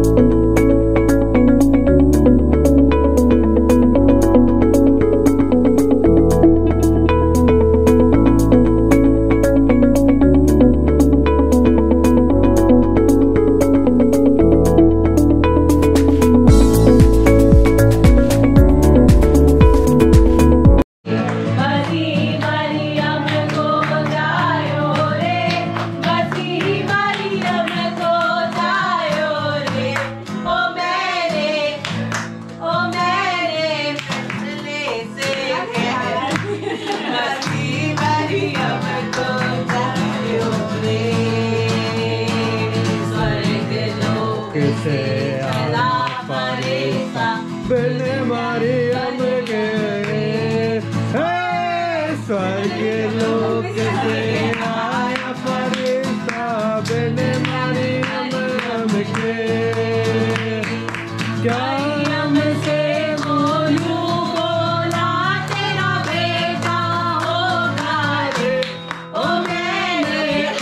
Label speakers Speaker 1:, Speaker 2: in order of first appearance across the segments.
Speaker 1: स्वर्ग लोक से आया फरिश्ता बिन मरियम के। क्या हमसे बोलूं बोला तेरा बेटा होगा रे। ओ मैंने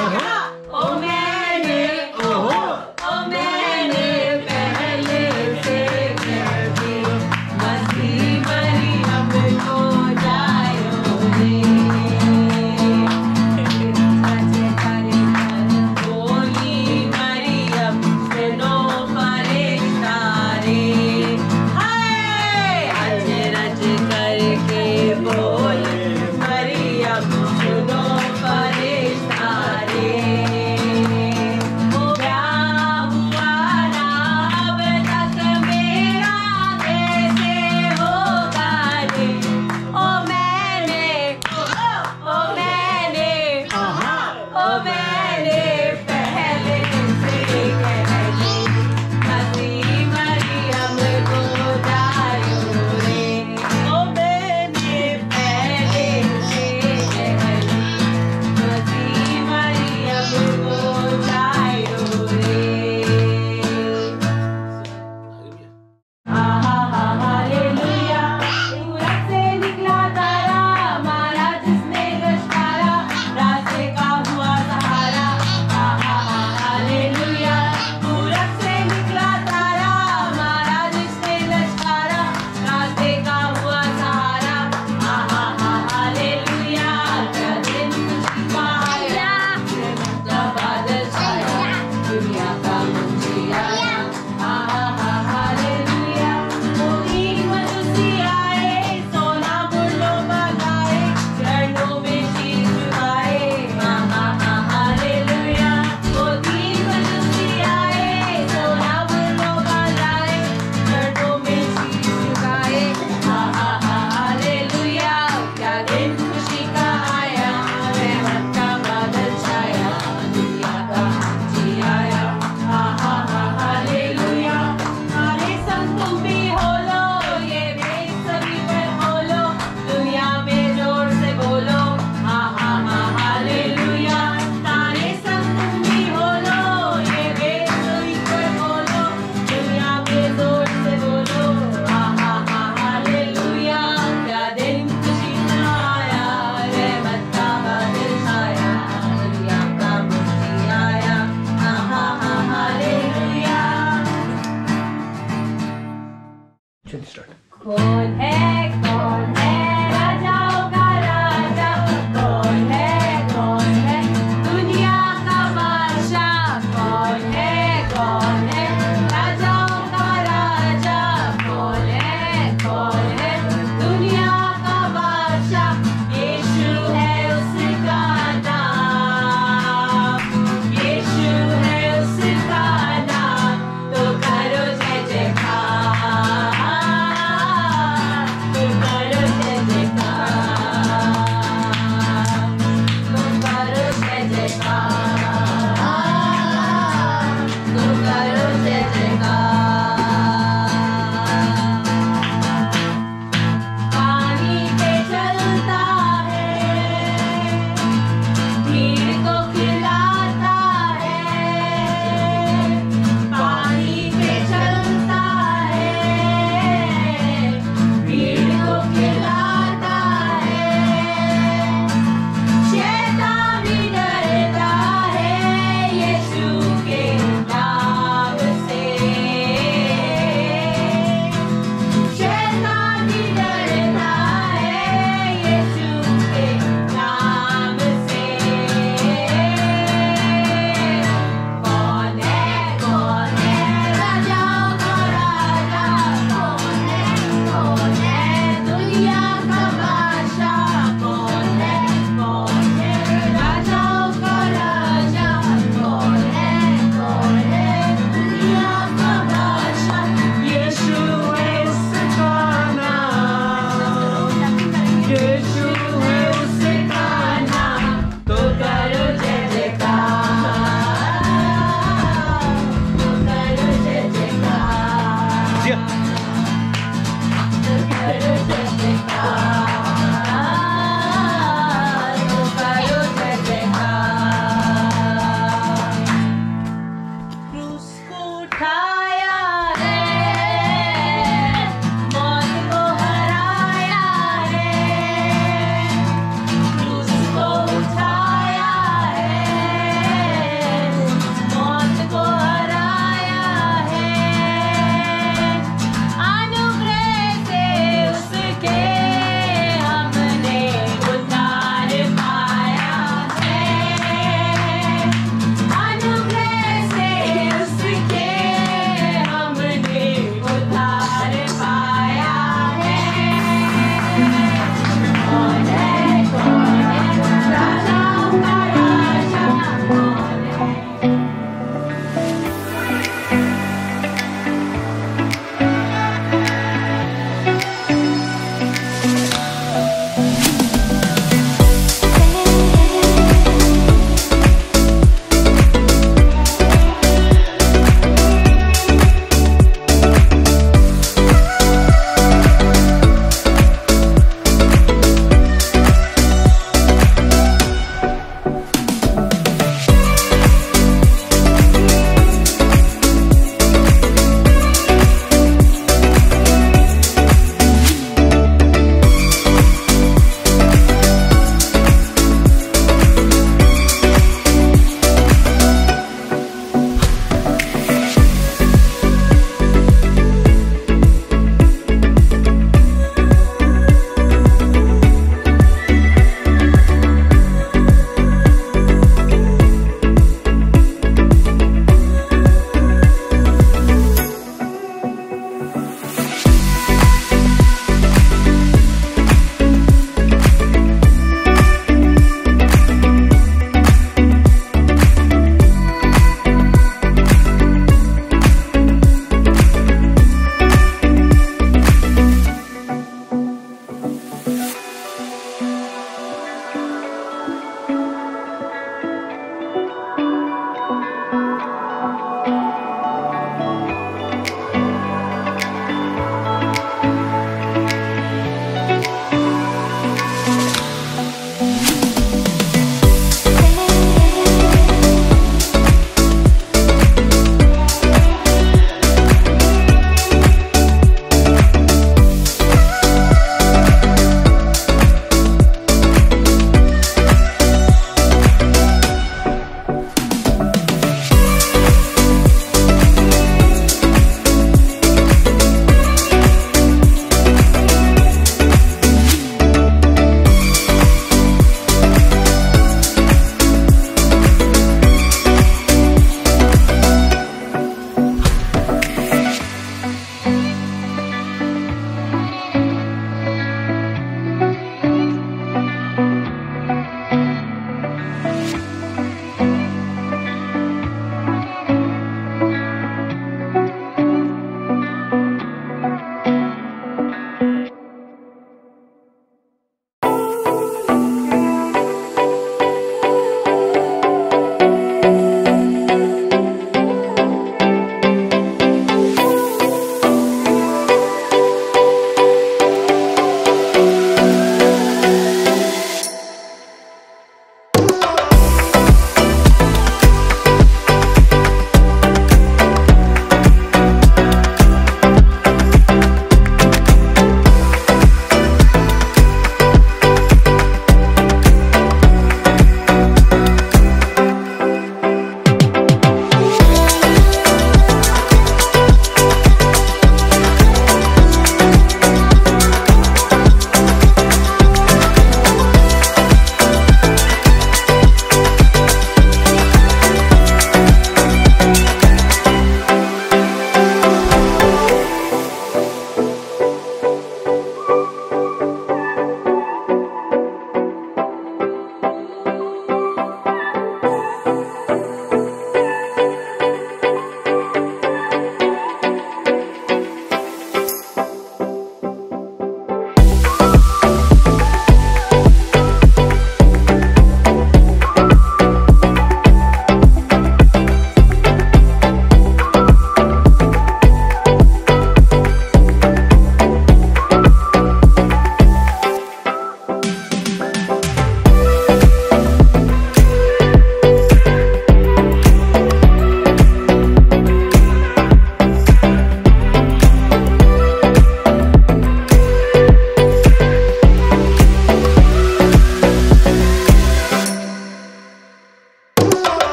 Speaker 1: पहले से कह दिया मसीह मरियम को जायो रे। बोली मरियम सुनो उठाया है, मौत को हराया है, क्रूस को उठाया है, मौत को हराया है। अनुग्रह से उसके हमने उद्धार पाया है, अनुग्रह से उसके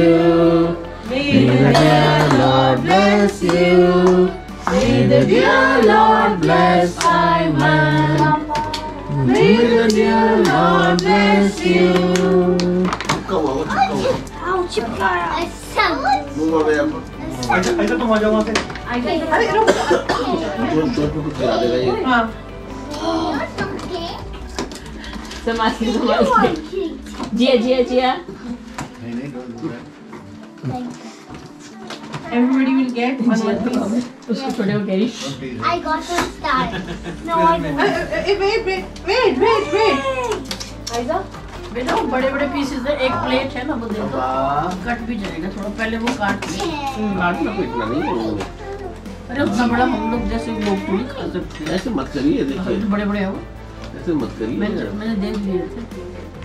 Speaker 2: May the dear Lord bless you. May the dear Lord bless Simon. May the dear Lord bless you.
Speaker 3: ऐसा तुम आ जाओ वहाँ से।
Speaker 2: अरे रुक। हाँ।
Speaker 1: जिया
Speaker 2: Everybody will get one piece.
Speaker 1: उसको थोड़े वो करी
Speaker 4: I got one star. No, I don't.
Speaker 2: Wait.
Speaker 1: आइजा बेटा वो बड़े पीसेस है एक प्लेट है ना वो दे दो कट भी जाएगा थोड़ा पहले वो काट ले
Speaker 5: काटना को इतना नहीं है।
Speaker 1: अरे उतना बड़ा हम लोग जैसे लोग तो नहीं खा सकते
Speaker 5: ऐसे मत करिए, देखिए
Speaker 1: बड़े है वो
Speaker 5: ऐसे मत करिए।
Speaker 1: मैंने देख लिए थे।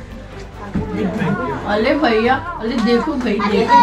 Speaker 1: अरे भैया अरे देखो भाई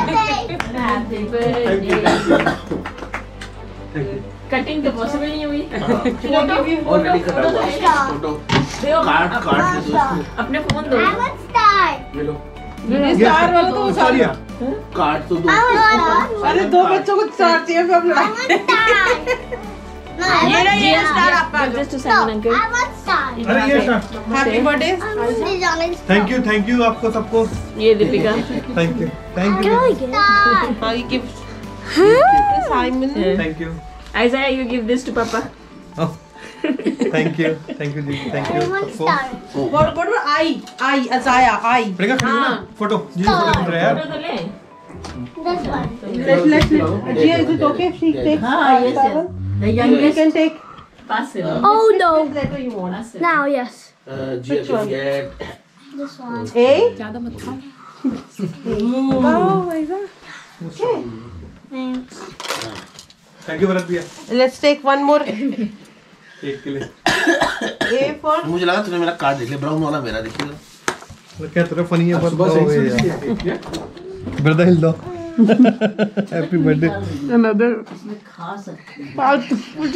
Speaker 1: कटिंग तो पॉसिबल नहीं हुई
Speaker 5: ऑलरेडी कटा हुआ है फोटो। काट दे दोस्तों,
Speaker 1: अपने फोन दो
Speaker 4: I want star.
Speaker 5: ये लो
Speaker 2: स्टार वाला तो
Speaker 3: सारी है।
Speaker 5: काट तो दो।
Speaker 4: I want star.
Speaker 2: अरे दो बच्चों को स्टार चाहिए फिर हम
Speaker 4: I want star. No, I want
Speaker 2: ये स्टार आपका
Speaker 1: just to Simon uncle
Speaker 4: I want star.
Speaker 3: अरे ये star.
Speaker 2: Happy birthday
Speaker 4: I want this orange star.
Speaker 3: Thank you आपको सबको।
Speaker 1: ये दीपिका
Speaker 3: थैंक यू
Speaker 4: Star.
Speaker 2: हाँ ये gift Simon
Speaker 3: thank you
Speaker 1: Isaiah, you give this to Papa.
Speaker 3: Thank you ji, thank
Speaker 4: I
Speaker 3: you
Speaker 4: want
Speaker 3: सबको।
Speaker 4: star.
Speaker 2: what I Isaiah I
Speaker 3: Priyanka खड़ी हो ना, photo जी photo खींच रहे हैं यार।
Speaker 1: फोटो तो ले
Speaker 4: This one.
Speaker 2: let's Gia, is it okay if she takes
Speaker 1: हाँ yes yes the
Speaker 2: you
Speaker 1: youngest
Speaker 2: can take
Speaker 1: pass it
Speaker 4: Oh no.
Speaker 2: whatever you want
Speaker 1: pass it
Speaker 4: Now, yes.
Speaker 5: जी get
Speaker 4: This one.
Speaker 2: A
Speaker 1: ज़्यादा मत खाओ
Speaker 2: oh my god
Speaker 4: Thanks.
Speaker 3: Thank you Bharat भैया
Speaker 2: let's take one more
Speaker 3: एक के लिए।
Speaker 2: A for
Speaker 5: मुझे लगा तूने मेरा कार्ड देख लिया, ब्राउन वाला मेरा देखिए।
Speaker 3: वो क्या तेरा फनी है पर ब्रदर हिल दो। Happy birthday.
Speaker 2: another
Speaker 1: इसमें खा सकते
Speaker 2: फालतू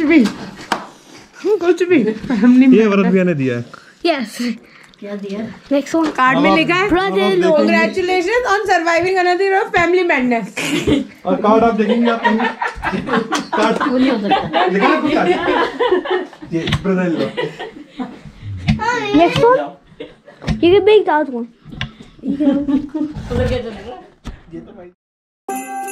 Speaker 2: कुछ भी हमने
Speaker 3: ये भरत भैया ने दिया है।
Speaker 4: Yes.
Speaker 1: क्या दिया
Speaker 4: Next one.
Speaker 2: कार्ड में लिखा है
Speaker 4: Brother,
Speaker 2: congratulations on surviving another year of family madness
Speaker 3: और कार्ड आप देखेंगे आप कहीं कार्ड
Speaker 1: वो नहीं हो सकता
Speaker 3: लिखा है कुछ कार्ड। ये ब्रदर हिल दो।
Speaker 4: Next one. You can make that one.
Speaker 1: उधर क्या चलेगा
Speaker 3: ये तो भाई